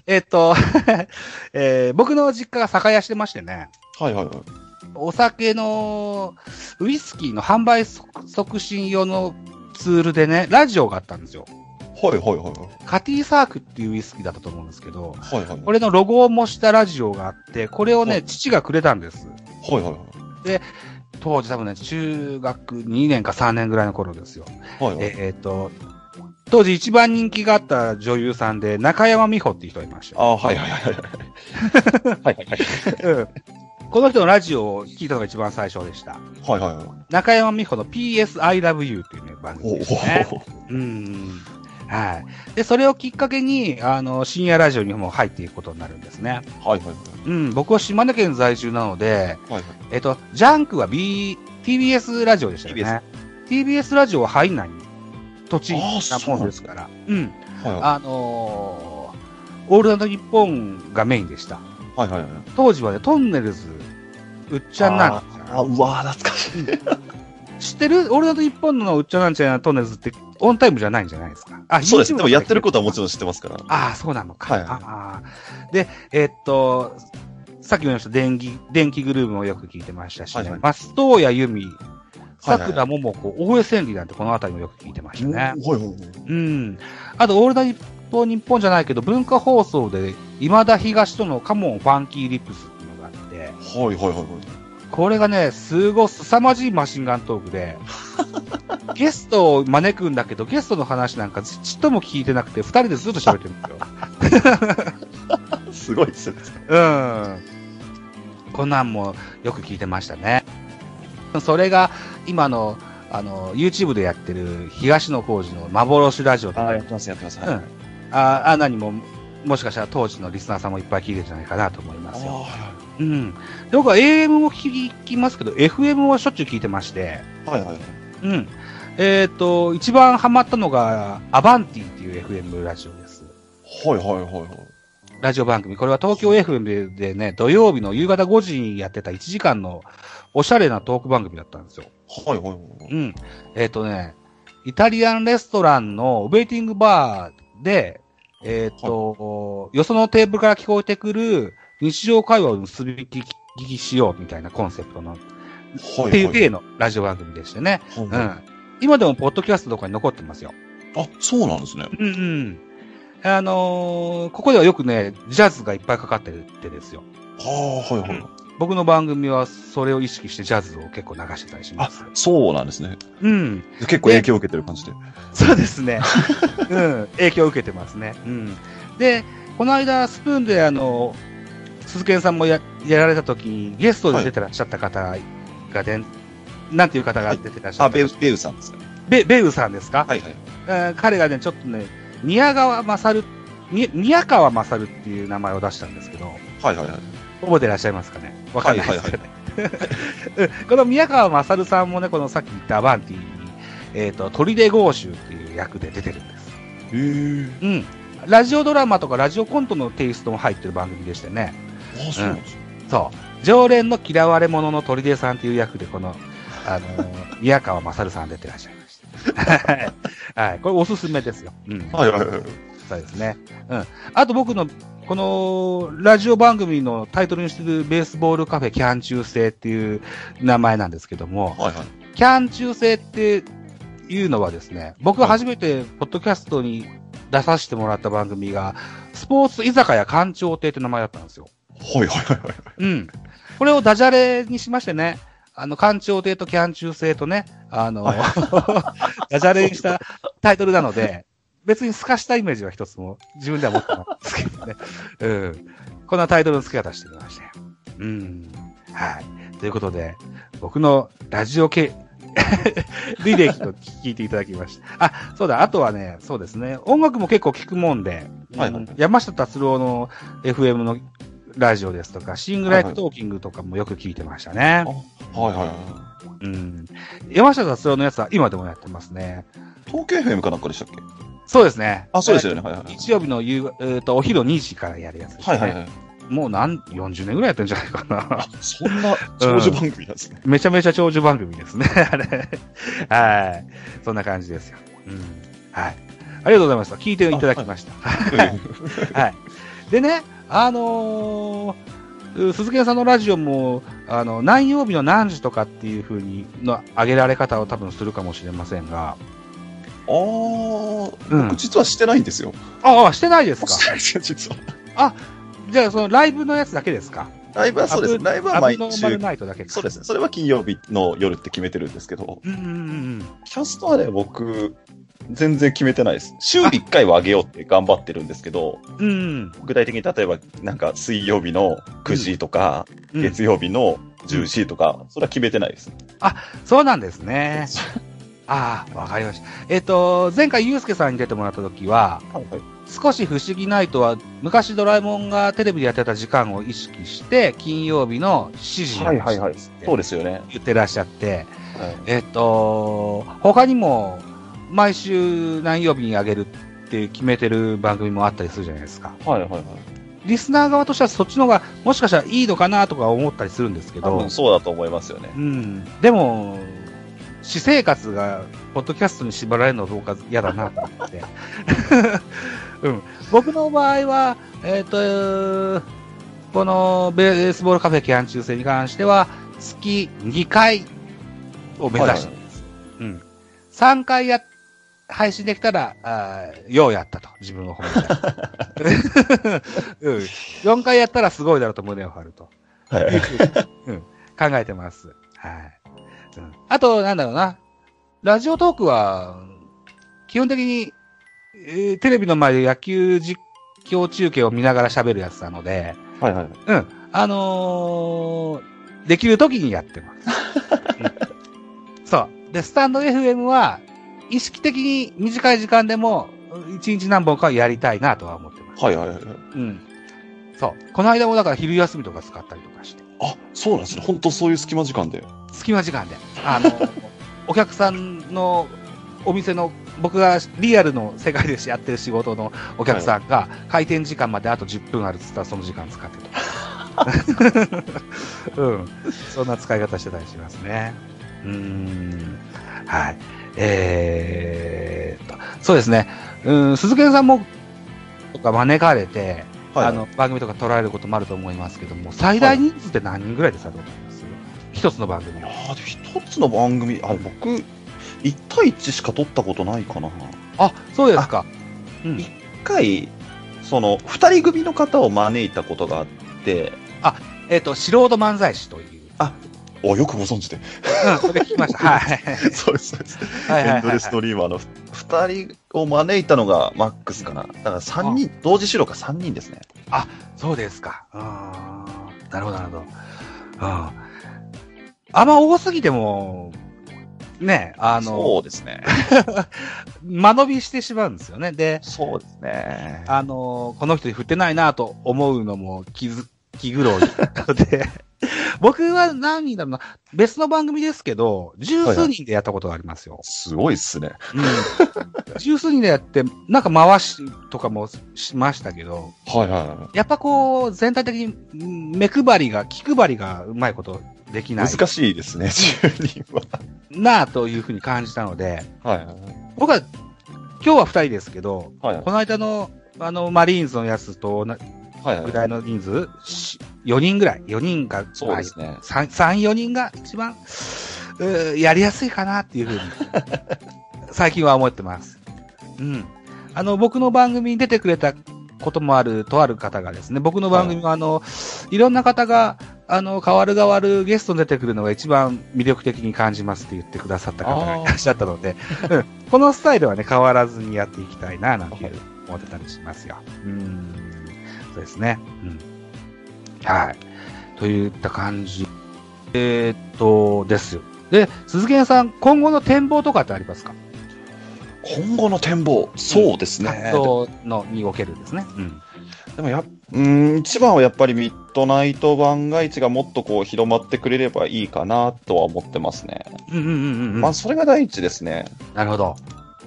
僕の実家が酒屋してましてね。お酒の、ウイスキーの販売促進用のツールでね、ラジオがあったんですよ。カティサークっていうウイスキーだったと思うんですけど、これのロゴを模したラジオがあって、これをね、父がくれたんです。で、当時多分ね、中学2年か3年ぐらいの頃ですよ。当時一番人気があった女優さんで、中山美穂っていう人がいました。この人のラジオを聞いたのが一番最初でした。中山美穂の PS I Love You っていうね、番組ですね。で、それをきっかけに、深夜ラジオにも入っていくことになるんですね。僕は島根県在住なので、ジャンクはTBS ラジオでしたよね。TBS ラジオは入んない土地なもんですから。 オールナイトニッポンがメインでした。 はいはいはい。 当時はね、トンネルズ、うっちゃんなんちゃん。 うわ懐かしい。 知ってる？オールナイトニッポンのうっちゃんなんちゃんやトンネルズってオンタイムじゃないんじゃないですか。 そうです。でもやってることはもちろん知ってますから。 そうなのか。 はい。 で、さっきも言いました、電気グルーヴもよく聞いてましたしね。松任谷由実、桜桃子、大江千里なんてこのあたりもよく聞いてましたね。うん。あと、オールナイトニッポンじゃないけど、文化放送で、今田東とのカモンファンキーリップスっていうのがあって、これがね、凄まじいマシンガントークで、ゲストを招くんだけど、ゲストの話なんかちっとも聞いてなくて、二人でずっと喋ってるんですよ。 すごいですね。 こんなんもよく聞いてましたね。それが、今の、YouTube でやってる東野幸治の幻ラジオとか。 やってます。 何も、もしかしたら当時のリスナーさんもいっぱい聞いてるんじゃないかなと思いますよ。僕は AM も聞きますけど、FM をしょっちゅう聞いてまして。一番ハマったのが、アバンティっていう FM ラジオです。ラジオ番組。これは東京 FM でね、土曜日の夕方5時にやってた1時間のおしゃれなトーク番組だったんですよ。イタリアンレストランのウェイティングバーで、よそのテーブルから聞こえてくる日常会話を結び聞きしようみたいなコンセプトの、っていう例のラジオ番組でしてね。今でもポッドキャストとかに残ってますよ。 そうなんですね。 ここではよくね、ジャズがいっぱいかかってるってですよ。僕の番組はそれを意識してジャズを結構流してたりします。 そうなんですね。結構影響を受けてる感じで。 そうですね。影響を受けてますね。で、この間、スプーンで鈴賢さんもやられた時にゲストで出てらっしゃった方がなんていう方が出てらっしゃった。 ベウさんですかね。 ベウさんですか？彼がね、ちょっとね、宮川勝っていう名前を出したんですけど。覚えてらっしゃいますかね？わかんないですけどね。この宮川勝さんもね、このさっき言ったアバンティに、砦豪州っていう役で出てるんです。ラジオドラマとかラジオコントのテイストも入ってる番組でしてね。常連の嫌われ者の砦さんっていう役で、この、宮川勝さん出てらっしゃいました。これおすすめですよ。そうですね。あと僕の、このラジオ番組のタイトルにしてるベースボールカフェキャン中世っていう名前なんですけども、キャン中世っていうのはですね、僕が初めてポッドキャストに出させてもらった番組が、スポーツ居酒屋館長亭って名前だったんですよ。これをダジャレにしましてね、館長亭とキャン中世とね、ダジャレにしたタイトルなので、別に透かしたイメージは一つも自分では持ってないんですけどね。こんなタイトルの付け方してみましたよ。ということで、僕のラジオ系、履歴を聞いていただきました。そうだ、あとはね、そうですね、音楽も結構聞くもんで、山下達郎の FM のラジオですとか、シングライトトーキングとかもよく聞いてましたね。山下達郎のやつは今でもやってますね。 東京 FM かなんかでしたっけ？ そうですね。 そうですよね。 日曜日のお昼2時からやるやつですね。もう40年ぐらいやってるんじゃないかな。 そんな長寿番組なんですね。 めちゃめちゃ長寿番組ですね。あれ。そんな感じですよ。ありがとうございました。聞いていただきました。でね、鈴木さんのラジオも、何曜日の何時とかっていう風に上げられ方を多分するかもしれませんが、 僕実はしてないんですよ。 してないですか？ してないですよ、実は。 じゃあそのライブのやつだけですか？ ライブはそうです。ライブは毎週。 アブノーマルナイトだけそうですね。それは金曜日の夜って決めてるんですけど、キャストはね、僕、全然決めてないです。週1回は上げようって頑張ってるんですけど、具体的に例えば、なんか水曜日の9時とか、月曜日の10時とか、それは決めてないです。 そうなんですね。わかりました。前回ゆうすけさんに出てもらった時は、少し不思議ナイトは、昔ドラえもんがテレビでやってた時間を意識して、金曜日の7時にそうですよね。 言ってらっしゃって、他にも、毎週何曜日にあげるっって決めてる番組もあったりするじゃないですか。 はいはいはい。 リスナー側としてはそっちの方がもしかしたらいいのかなとか思ったりするんですけど。 多分そうだと思いますよね。 うん。でも、私生活がポッドキャストに縛られるのどうか嫌だなと思って。うん。僕の場合は、このベースボールカフェ期間中制に関しては、月2回を目指してます。はいはい、うん。3回配信できたら、ようやったと、自分を褒めて。うん。4回やったらすごいだろうと胸を張ると。はい。うん。考えてます。はい。うん。あと、なんだろうな。ラジオトークは、基本的に、テレビの前で野球実況中継を見ながら喋るやつなので、 はいはい。 うん。できる時にやってます。うん、そう。で、スタンド FM は、意識的に短い時間でも、1日何本かやりたいなとは思ってます。 はいはいはい。うん。そう。この間もだから昼休みとか使ったりとかして。 あ、そうなんですね。本当そういう隙間時間で。 隙間時間で。お客さんのお店の、僕がリアルの世界でやってる仕事のお客さんが、開店時間まであと10分あるって言ったらその時間使ってと。うん。そんな使い方してたりしますね。はい。そうですね。鈴木さんも、とか招かれて、はい、番組とか撮られることもあると思いますけども、最大人数って何人ぐらいでされると思います、一つの番組。 一つの番組、僕、1対1しか撮ったことないかな。 あ、そうですか。 うん、1回、2人組の方を招いたことがあって、 素人漫才師という。 よくご存知で。 うん、それ聞きました。はい。 そうです、そうです。エンドレストリーマーの2人を招いたのがマックスかな。だから3人、同時収録が3人ですね。 あ、そうですか。なるほど、なるほど。あんま多すぎても、ね、 そうですね。 間延びしてしまうんですよね。で、 そうですね。 この人に振ってないなと思うのも気苦労なので、僕は何人だろうな、別の番組ですけど、十数人でやったことがありますよ。 すごいっすね。 うん。十数人でやって、なんか回しとかもしましたけど、 はいはい。 やっぱこう、全体的に気配りがうまいことできない。 難しいですね、10人は。 なあというふうに感じたので、 はいはい。 僕は、今日は2人ですけど、 はいはい、 この間の、マリーンズのやつとぐらいの人数、4人ぐらい。4人が、 そうですね。 3、4人が一番、やりやすいかなっていうふうに、最近は思ってます。うん。僕の番組に出てくれたこともある、とある方がですね、僕の番組は、いろんな方が、変わるゲストに出てくるのが一番魅力的に感じますって言ってくださった方がいらっしゃったので、うん、このスタイルはね、変わらずにやっていきたいな、なんて思ってたりしますよ。そうですね。うん。はい。といった感じ。ですよ。で、鈴木さん、今後の展望とかってありますか？ 今後の展望、そうですね。 活動におけるですね。うん。 でも一番はやっぱりミッドナイト番外地がもっとこう広まってくれればいいかなとは思ってますね。まあ、それが第一ですね。 なるほど。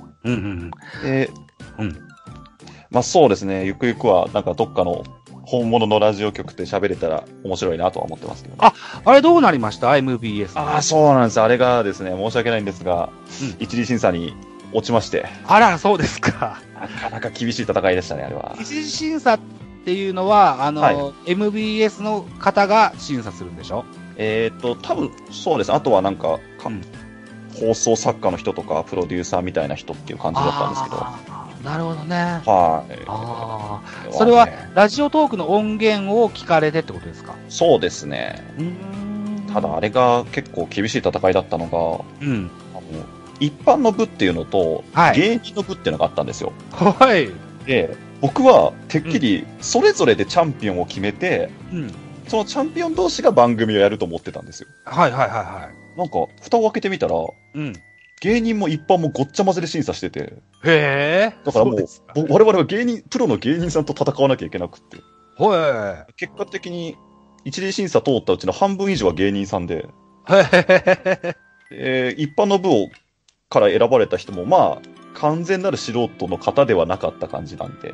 まあそうですね。ゆくゆくはなんかどっかの本物のラジオ局で喋れたら面白いなとは思ってますけど、ね。 あれどうなりました？ MBS。 そうなんです。あれがですね、申し訳ないんですが、一次審査に落ちまして。 あら、そうですか。 なかなか厳しい戦いでしたね、あれは。 一次審査っていうのは、MBS の方が審査するんでしょ？ 多分そうです。あとはなんか、放送作家の人とか、プロデューサーみたいな人っていう感じだったんですけど。 なるほどね。 はい。 それは、ラジオトークの音源を聞かれてってことですか？ そうですね。ただ、あれが結構厳しい戦いだったのが、一般の部っていうのと、芸人の部っていうのがあったんですよ。 はい。 で、僕はてっきりそれぞれでチャンピオンを決めて、そのチャンピオン同士が番組をやると思ってたんですよ。 はい。 なんか、蓋を開けてみたら、芸人も一般もごっちゃ混ぜで審査してて。 へー。 だからもう、我々はプロの芸人さんと戦わなきゃいけなくって。結果的に、一次審査通ったうちの半分以上は芸人さんで。一般の部から選ばれた人も、まあ、 完全なる素人の方ではなかった感じなんで。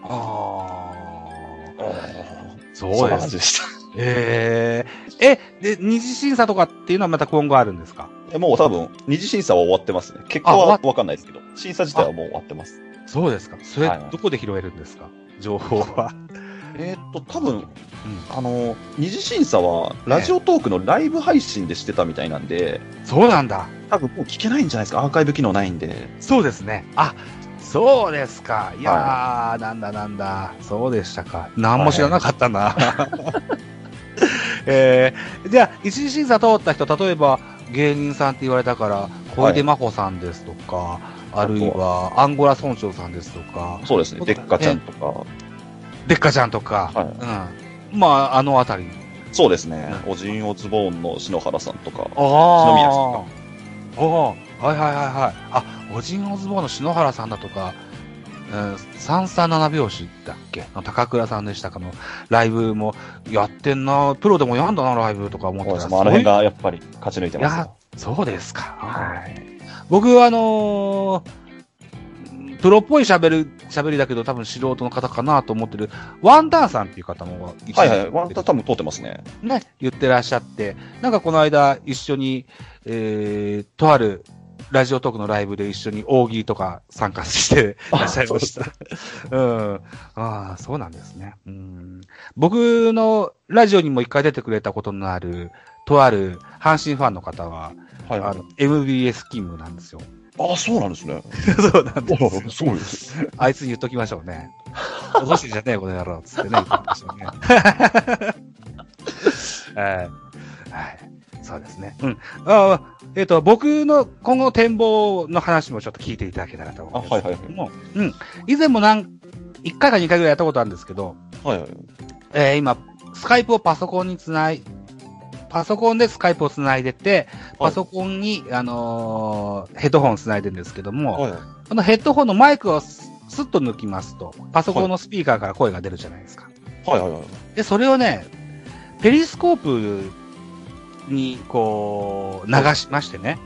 そうです。 でした。 で、二次審査とかっていうのはまた今後あるんですか？ もう多分、二次審査は終わってますね。結果はわかんないですけど、審査自体はもう終わってます。 そうですか。それ、どこで拾えるんですか？情報は。 多分、二次審査は、ラジオトークのライブ配信でしてたみたいなんで、 そうなんだ。 多分もう聞けないんじゃないですか。アーカイブ機能ないんで。 そうですね。そうですか。いやー、なんだ。そうでしたか。何も知らなかったな。じゃあ、一次審査通った人、例えば芸人さんって言われたから、小出真帆さんですとか、あるいはアンゴラ村長さんですとか。 そうですね。デッカちゃんとか。 デッカちゃんとか。まあ、あのあたり。 そうですね。オジンオズボーンの篠原さんとか。 篠宮さんとか。はい。オジンオズボーンの篠原さんだとか、337拍子だっけの高倉さんでしたかのライブもやってんな、プロでもやんだな、ライブとか思ってたら。 あの辺がやっぱり勝ち抜いてますよ。 そうですか。はい。僕はプロっぽい喋りだけど多分素人の方かなと思ってる、ワンダンさんっていう方もワンダン多分通ってますね。 ね、言ってらっしゃって、なんかこの間一緒に、とあるラジオトークのライブで一緒に大喜利とか参加していらっしゃいました。そうなんですね。僕のラジオにも一回出てくれたことのある、とある阪神ファンの方は、MBS 勤務なんですよ。 そうなんですね。 そうなんです。 すごいです。 あいつに言っときましょうね。脅してんじゃねえよ、この野郎。つってね、言ってましたね。はい。そうですね。僕の今後の展望の話もちょっと聞いていただけたらと思いますけども。以前も1回か2回ぐらいやったことあるんですけど、今、スカイプをパソコンでスカイプをつないでて、パソコンに、ヘッドホンつないでるんですけども、このヘッドホンのマイクをスッと抜きますと、パソコンのスピーカーから声が出るじゃないですか。で、それをね、ペリスコープに、こう、流しましてね。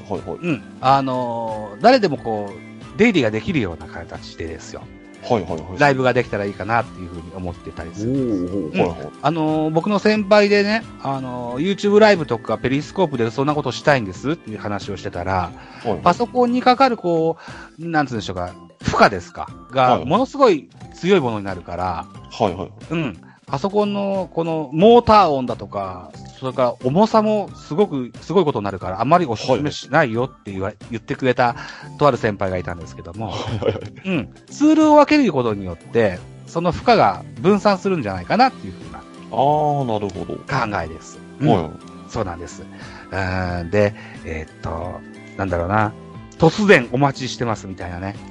誰でもこう、出入りができるような形でですよ。ライブができたらいいかなっていうふうに思ってたりするんです。僕の先輩でね、YouTube ライブとかペリスコープでそんなことしたいんですっていう話をしてたら、パソコンにかかるこう、なんつうんでしょうか、負荷ですかが、ものすごい強いものになるから、パソコンのこのモーター音だとか、それから重さもすごいことになるから、あまりお勧めしないよって言ってくれたとある先輩がいたんですけども、ツールを分けることによって、その負荷が分散するんじゃないかなっていうふうな。 なるほど。 考えです。そうなんです。で、なんだろうな、突然お待ちしてますみたいなね。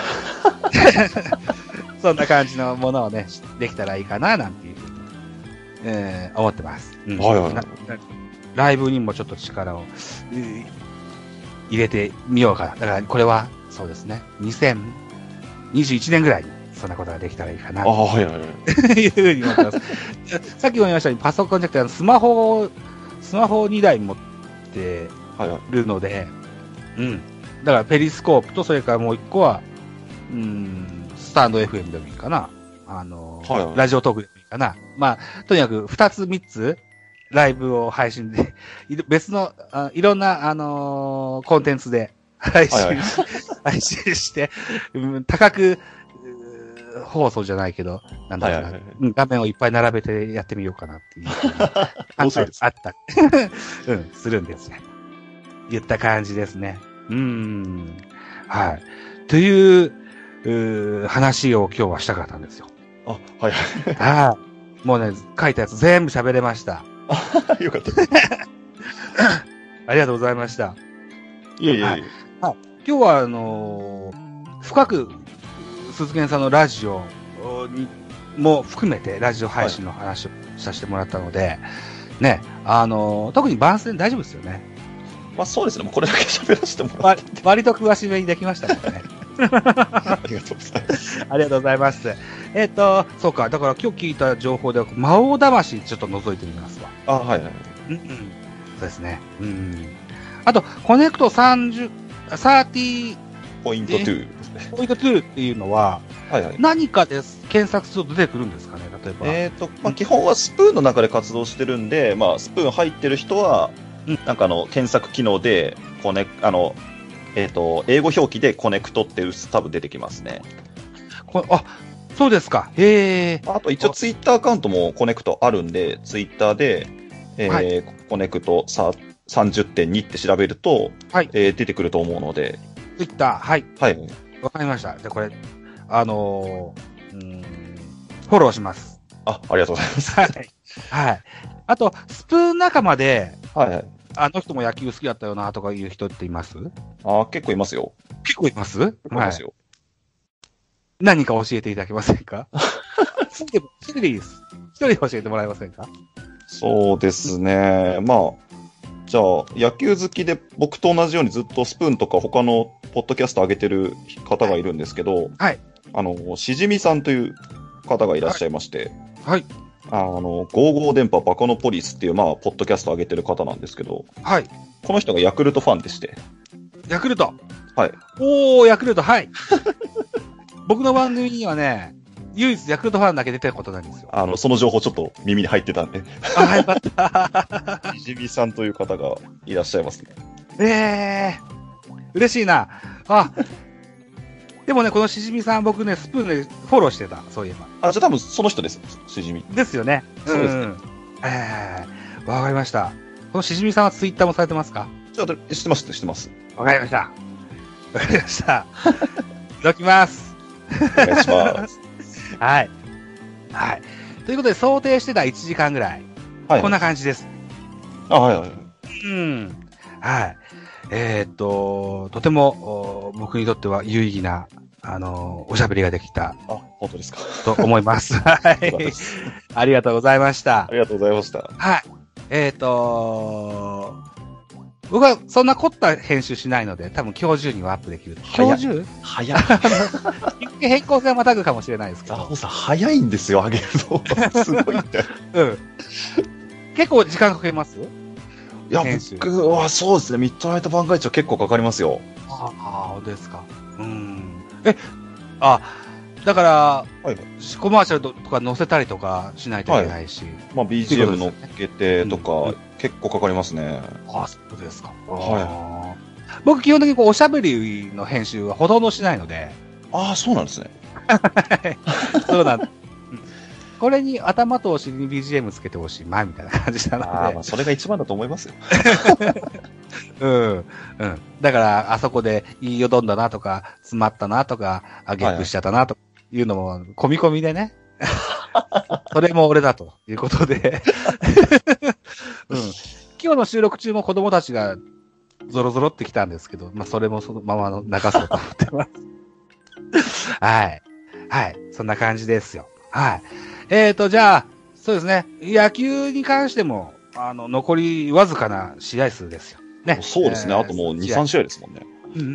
そんな感じのものをね、できたらいいかな、なんていうふうに、思ってます。ライブにもちょっと力を、入れてみようかな。だから、これは、そうですね、2021年ぐらいに、そんなことができたらいいかな、というふうに思ってます。さっきも言いましたように、パソコンじゃなくて、スマホ2台持ってるので、だから、ペリスコープと、それからもう一個は、スタンド FM でもいいかな。ラジオトークでもいいかな。まあ、とにかく2つ3つ、ライブを配信で、別の、いろんな、コンテンツで配信して、高く、放送じゃないけど、なんだろうな、画面をいっぱい並べてやってみようかなっていう。あった。するんですね。言った感じですね。はい。という、話を今日はしたかったんですよ。もうね、書いたやつ全部喋れました。 よかった。 ありがとうございました。 いえ。 今日は深く、鈴賢さんのラジオにも含めてラジオ配信の話をさせてもらったので、ね、特に番宣大丈夫ですよね。 そうですね。もうこれだけ喋らせてもらって。 割と詳しめにできましたもんね。 ありがとうございます。 ありがとうございます。そうか。だから今日聞いた情報では、魔王魂ちょっと覗いてみますわ。そうですね。あと、コネクト30 ポイント2。 ポイント2っていうのは、はいはい、何かで検索すると出てくるんですかね、例えば。基本はスプーンの中で活動してるんで、スプーン入ってる人は、なんか検索機能で、英語表記でコネクトって多分出てきますね。 そうですか。へあと一応ツイッターアカウントもコネクトあるんで、ツイッターで、コネクト30.2 って調べると、出てくると思うので。 ツイッター、はい。 はい。 わかりました。で、これ、フォローします。 ありがとうございます。 はい。はい。あと、スプーン仲間で、あの人も野球好きだったよな、とかいう人っています？ 結構いますよ。 結構います？ 結構いますよ。 何か教えていただけませんか？一人でいいです。一人で教えてもらえませんか？ そうですね。じゃあ、野球好きで僕と同じようにずっとスプーンとか他のポッドキャスト上げてる方がいるんですけど、 はい。 しじみさんという方がいらっしゃいまして、 はい。 ゴーゴー電波バカノポリスっていう、ポッドキャスト上げてる方なんですけど、 はい。 この人がヤクルトファンでして。 ヤクルト？ はい。 ヤクルト、はい。僕の番組にはね、唯一ヤクルトファンだけ出てることなんですよ。 その情報ちょっと耳に入ってたんで。 よかった。 しじみさんという方がいらっしゃいますね。 嬉しいな。でもね、このしじみさん僕ね、スプーンでフォローしてた、そういえば。 じゃあ多分その人です、しじみ。 ですよね。 そうですね。 わかりました。このしじみさんはツイッターもされてますか？ 知ってます。 わかりました。いただきます。 お願いします。 はい。ということで、想定してた1時間ぐらい。こんな感じです。 はい。 はい。とても、僕にとっては有意義な、おしゃべりができた。 本当ですか。 と思います。はい。ありがとうございました。 ありがとうございました。 はい。僕はそんな凝った編集しないので、多分今日中にはアップできる。今日中？ 早い。 変更性はまたぐかもしれないですけど。 早いんですよ、上げるの。すごいね。 結構時間かけます？ いや、僕はそうですね、ミッドナイト番外地は結構かかりますよ。 本当ですか。だから、コマーシャルとか載せたりとかしないといけないし。 BGM 乗っけてとか、結構かかりますね。 そうですか。僕基本的におしゃべりの編集はほとんどしないので。 そうなんですね。 そうなんです。これに頭とお尻に BGM つけてほしい、みたいな感じなので。 それが一番だと思いますよ。 だから、あそこで言いよどんだなとか、詰まったなとか、ゲップしちゃったなというのも、込み込みでね。それも俺だということで。今日の収録中も子供たちがゾロゾロってきたんですけど、それもそのまま流そうと思ってます。はい。そんな感じですよ。はい。じゃあ、そうですね。野球に関しても、残りわずかな試合数ですよ。ね。 そうですね。あともう2、3試合ですもんね。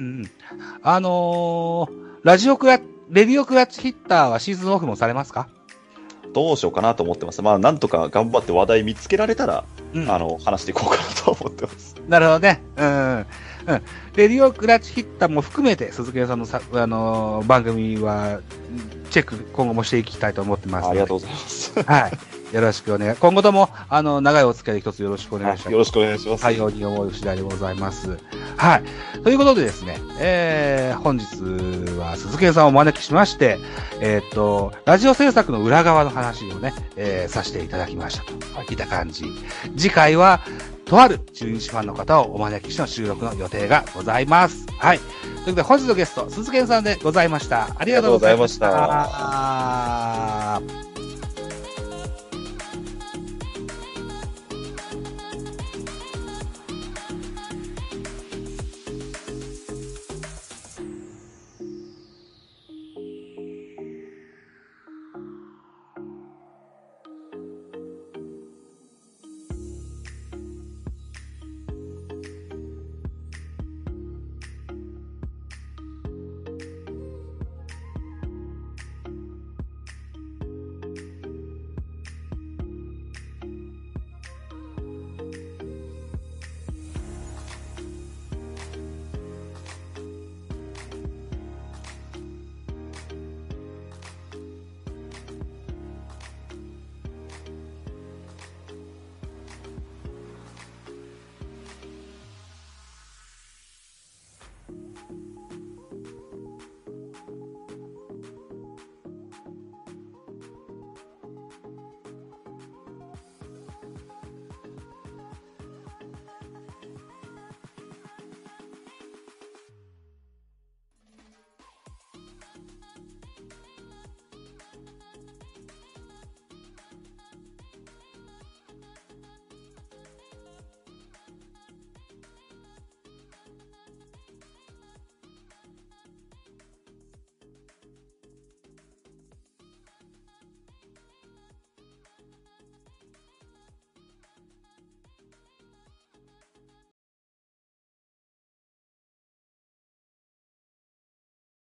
レディオクラッチヒッターはシーズンオフもされますか？ どうしようかなと思ってます。なんとか頑張って話題見つけられたら、話していこうかなと思ってます。 なるほどね。レディオクラッチヒッターも含めて、鈴木さんの番組は、チェック今後もしていきたいと思ってます。 ありがとうございます。 はい。よろしくお願い。今後とも、長いお付き合いで一つよろしくお願いします。 よろしくお願いします。 対応に思う次第でございます。はい。ということでですね、本日は鈴木さんをお招きしまして、ラジオ制作の裏側の話をね、させていただきましたといった感じ。次回は、とある中日ファンの方をお招きしての収録の予定がございます。はい。ということで、本日のゲスト、鈴木さんでございました。ありがとうございました。